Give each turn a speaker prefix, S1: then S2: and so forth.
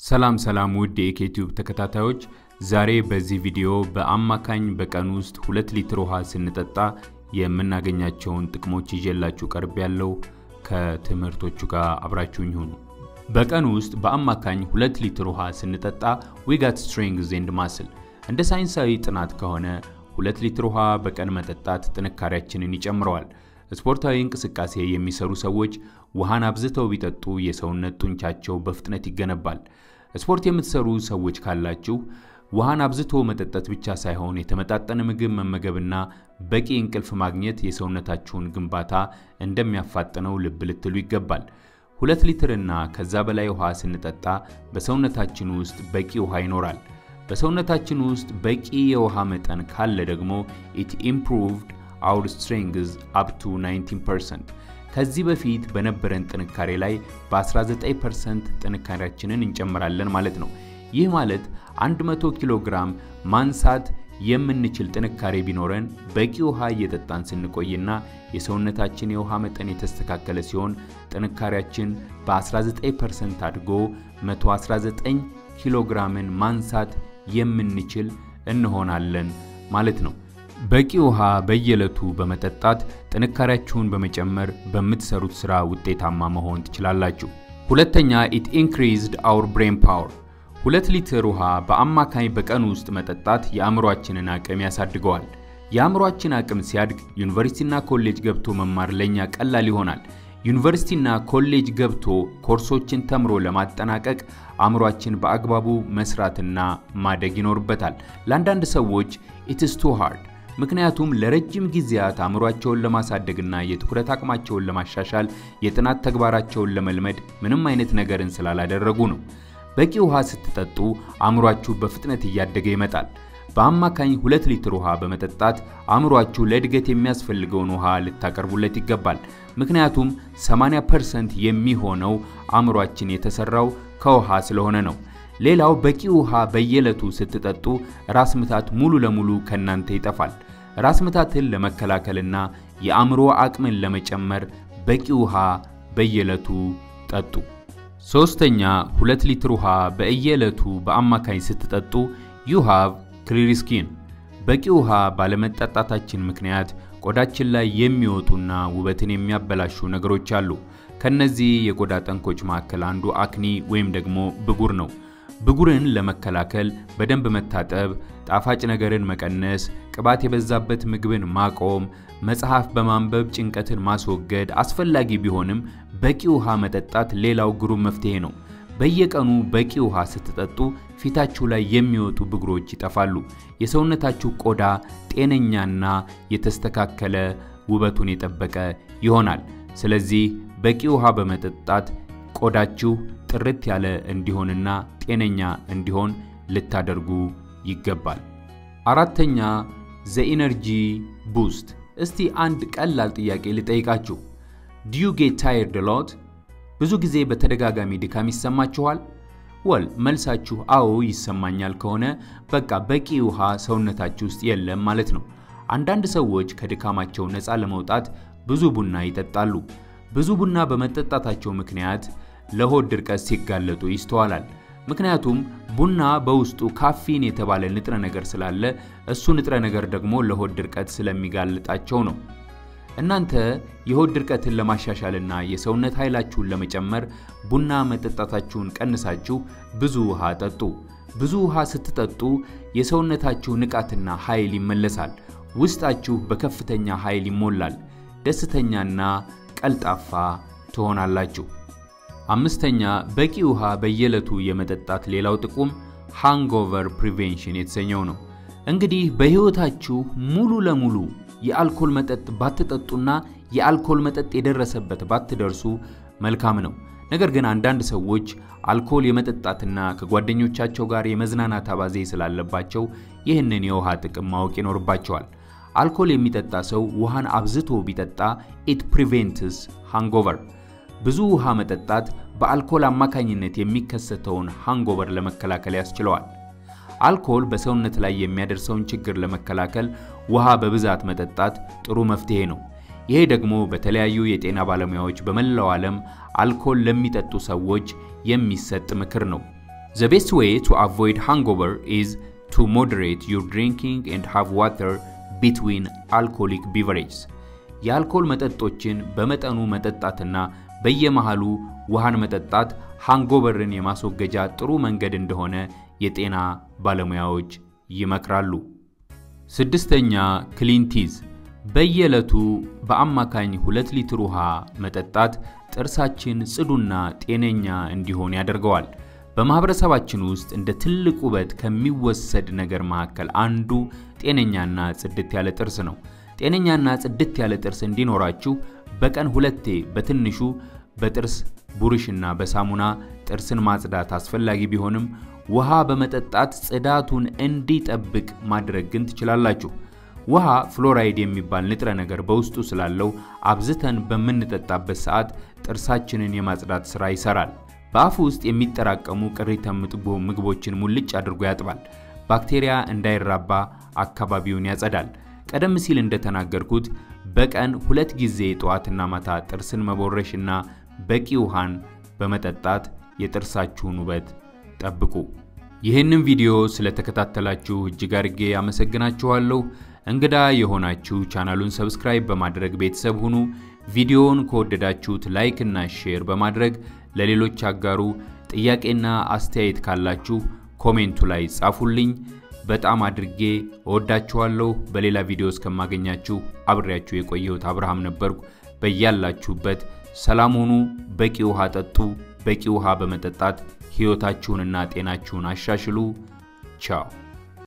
S1: ሰላም ውድ የኢኬቲዩብ ተከታታዮች ዛሬ በዚህ ቪዲዮ በአማካኝ በቀን ውስጥ 2 ሊትር ውሃ ስንጠጣ የምናገኛቸውን ጥቅሞች ይዤላችሁ ቀርብ ያለው ከትምህርቶቹ ጋር አብራችሁኝ ሁኑ። በቀን ውስጥ በአማካኝ 2 ሊትር ውሃ ስንጠጣ we got strength and muscle እንደ ሳይንሳዊ ጥናት ከሆነ 2 ሊትር ውሃ በቀን መጠጣት ጥንካሬያችንን ይጨምራል። ስፖርታዊ እንቅስቃሴ የሚሰሩ ሰዎች ውሃን አብዝተው ቢጠጡ የሰውነት ጡንቻቸው በፍጥነት ይገነባል። ስፖርት የምትሰሩ ሰዎች ካላችሁ ውሃን አብዝቶ መጠጣት ብቻ ሳይሆን የተመጣጠነ ምግብ መመገብና በቂ እንቅልፍ ማግኘት የሰውነታችሁን ግንባታ እንደሚያፋጥነው ልብ ልትሉ ይገባል። 2 ሊትርና ከዛ በላይ ውሃ ስንጠጣ በሰውነታችን ውስጥ በቂ ውሃ ይኖራል። በሰውነታችን ውስጥ በቂ የውሃ መጠን ካለ ደግሞ it improved our strength up to 19%. ከዚህ በፊት በነበረን ጥንካሬ ላይ በ19% ጥንካሬያችንን እንጨምራለን ማለት ነው። ይህ ማለት 100 ኪሎ ግራም ማንሳት የምንችል ጥንካሬ ቢኖረን በቂ ውሃ እየጠጣን ስንቆይና የሰውነታችን የውሃ መጠን የተስተካከለ ሲሆን ጥንካሬያችን በ19% አድጎ 119 ኪሎ ግራምን ማንሳት የምንችል እንሆናለን ማለት ነው። በቂ ውሃ በየለቱ በመጠጣት ጥንካሬያችሁን በመጨመር በምትሰሩት ስራ ውጤታማ መሆን ትችላላችሁ። ሁለተኛ it increased our brain power 2 ሊትር ውሃ በአማካኝ በቀን ውስጥ መጠጣት የአእምሮአችንን አቅም ያሳድገዋል። የአእምሮአችን አቅም ሲያድግ ዩኒቨርሲቲና ኮሌጅ ገብቶ መማር ለኛ ቀላል ይሆናል። ዩኒቨርሲቲና ኮሌጅ ገብቶ ኮርሶችን ተምሮ ለማጠናቀቅ አእምሮአችን በአግባቡ መስራትና ማደግ ይኖርበታል። ለአንዳንድ ሰዎች it is too hard ምክንያቱም ለረጅም ጊዜያት አእምሮአቸውን ለማሳደግና የትኩረት አቅማቸውን ለማሻሻል የጥናት ተግባራቸውን ለመልመድ ምንም አይነት ነገርን ስላላደረጉ ነው። በቂ ውሃ ስትጠጡ አእምሮአችሁ በፍጥነት እያደገ ይመጣል። በአማካኝ 2 ሊትር ውሃ በመጠጣት አእምሮአችሁ ለእድገት የሚያስፈልገውን ውሃ ልታቀርቡለት ይገባል። ምክንያቱም 80% የሚሆነው አእምሮአችን የተሰራው ከውሃ ስለሆነ ነው። ሌላው በቂ ውሃ በየለቱ ስትጠጡ ራስ ምታት ሙሉ ለሙሉ ከናንተ ይጠፋል። ራስ ምታትን ለመከላከልና የአእምሮ አቅምን ለመጨመር በቂ ውሃ በየለቱ ጠጡ። ሶስተኛ 2 ሊትር ውሃ በየለቱ በአማካኝ ስትጠጡ you have clear skin በቂ ውሃ ባለመጠጣታችን ምክንያት ቆዳችን ላይ የሚወጡና ውበትን የሚያበላሹ ነገሮች አሉ። ከነዚህ የቆዳ ጠንኮች መካከል አንዱ አክኒ ወይም ደግሞ ብጉር ነው። ብጉርን ለመከላከል በደንብ መታጠብ፣ ጣፋጭ ነገርን መቀነስ፣ ቅባት የበዛበት ምግብን ማቆም፣ መጽሐፍ በማንበብ ጭንቀትን ማስወገድ አስፈላጊ ቢሆንም በቂ ውሃ መጠጣት ሌላው ግሩም መፍትሄ ነው። በየቀኑ በቂ ውሃ ስትጠጡ ፊታችሁ ላይ የሚወጡ ብጉሮች ይጠፋሉ። የሰውነታችሁ ቆዳ ጤነኛና የተስተካከለ ውበቱን የጠበቀ ይሆናል። ስለዚህ በቂ ውሃ በመጠጣት ቆዳችሁ ጥርት ያለ እንዲሆንና ጤነኛ እንዲሆን ልታደርጉ ይገባል። አራተኛ the energy boost እስቲ አንድ ቀላል ጥያቄ ልጠይቃችሁ። do you get tired a lot ብዙ ጊዜ በተደጋጋሚ ድካም ይሰማችኋል? መልሳችሁ አዎ ይሰማኛል ከሆነ በቃ በቂ ውሃ ሰውነታችሁ ውስጥ የለም ማለት ነው። አንዳንድ ሰዎች ከድካማቸው ነፃ ለመውጣት ብዙ ቡና ይጠጣሉ። ብዙ ቡና በመጠጣታቸው ምክንያት ለሆድ ድርቀት ሲጋለጡ ይስተዋላል። ምክንያቱም ቡና በውስጡ ካፊን የተባለ ንጥረ ነገር ስላለ እሱ ንጥረ ነገር ደግሞ ለሆድ ድርቀት ስለሚጋልጣቸው ነው። እናንተ የሆድ ድርቀትን ለማሻሻልና የሰውነት ኃይላችሁን ለመጨመር ቡና መጠጣታችሁን ቀንሳችሁ ብዙ ውሃ ጠጡ። ብዙ ውሃ ስትጠጡ የሰውነታችሁ ንቃትና ኃይል ይመለሳል። ውስጣችሁ በከፍተኛ ኃይል ይሞላል። ደስተኛና ቀልጣፋ ትሆናላችሁ። አምስተኛ በቂ ውሃ በየለቱ የመጠጣት ሌላው ጥቅም ሃንጎቨር ፕሪቬንሽን የተሰኘው ነው። እንግዲህ በህይወታችሁ ሙሉ ለሙሉ የአልኮል መጠጥ ባትጠጡና የአልኮል መጠጥ የደረሰበት ባትደርሱ መልካም ነው። ነገር ግን አንዳንድ ሰዎች አልኮል የመጠጣትና ከጓደኞቻቸው ጋር የመዝናናት አባዜ ስላለባቸው ይህንን የውሃ ጥቅም ማወቅ ይኖርባቸዋል። አልኮል የሚጠጣ ሰው ውሃን አብዝቶ ቢጠጣ it prevents hangover ብዙ ውሃ መጠጣት በአልኮል አማካኝነት የሚከሰተውን ሃንጎቨር ለመከላከል ያስችለዋል። አልኮል በሰውነት ላይ የሚያደርሰውን ችግር ለመከላከል ውሃ በብዛት መጠጣት ጥሩ መፍትሄ ነው። ይሄ ደግሞ በተለያዩ የጤና ባለሙያዎች በመላው ዓለም አልኮል ለሚጠጡ ሰዎች የሚሰጥ ምክር ነው። The best way to avoid hangover is to moderate your drinking and have water between alcoholic beverages. የአልኮል መጠጦችን በመጠኑ መጠጣትና በየመሃሉ ውሃን መጠጣት ሃንጎቨርን የማስወገጃ ጥሩ መንገድ እንደሆነ የጤና ባለሙያዎች ይመክራሉ። ስድስተኛ ክሊን ቲዝ በየዕለቱ በአማካኝ 2 ሊትር ውሃ መጠጣት ጥርሳችን ጽዱና ጤነኛ እንዲሆን ያደርገዋል። በማህበረሰባችን ውስጥ እንደ ትልቅ ውበት ከሚወሰድ ነገር መካከል አንዱ ጤነኛና ጽድት ያለ ጥርስ ነው። ጤነኛና ጽድት ያለ ጥርስ እንዲኖራችሁ በቀን 2ቴ በትንሹ በጥርስ ቡርሽና በሳሙና ጥርስን ማጽዳት አስፈላጊ ቢሆንም ውሃ በመጠጣት ጽዳቱን እንዲጠብቅ ማድረግ ግን ትችላላችሁ። ውሃ ፍሎራይድ የሚባል ንጥረ ነገር በውስጡ ስላለው አብዝተን በመንጠጣበት ሰዓት ጥርሳችንን የማጽዳት ሥራ ይሰራል። በአፍ ውስጥ የሚጠራቀሙ ቅሪተ ምግቦችን ሙልጭ አድርጎ ያጥባል። ባክቴሪያ እንዳይራባ አካባቢውን ያጸዳል። ቀደም ሲል እንደተናገርኩት በቀን 2 ጊዜ ጠዋትና ማታ ጥርስን መቦረሽና በቂ ውሃን በመጠጣት የጥርሳችሁን ውበት ጠብቁ። ይህንን ቪዲዮ ስለተከታተላችሁ እጅግ አድርጌ አመሰግናችኋለሁ። እንግዳ የሆናችሁ ቻናሉን ሰብስክራይብ በማድረግ ቤተሰብ ሁኑ። ቪዲዮውን ከወደዳችሁት ላይክ እና ሼር በማድረግ ለሌሎች አጋሩ። ጥያቄና አስተያየት ካላችሁ ኮሜንቱ ላይ ጻፉልኝ። በጣም አድርጌ እወዳችኋለሁ። በሌላ ቪዲዮ እስከማገኛችሁ አብሬያችሁ የቆየሁት አብርሃም ነበርኩ። በያላችሁበት ሰላም ሁኑ። በቂ ውሃ ጠጡ። በቂ ውሃ በመጠጣት ሕይወታችሁንና ጤናችሁን አሻሽሉ። ቻው።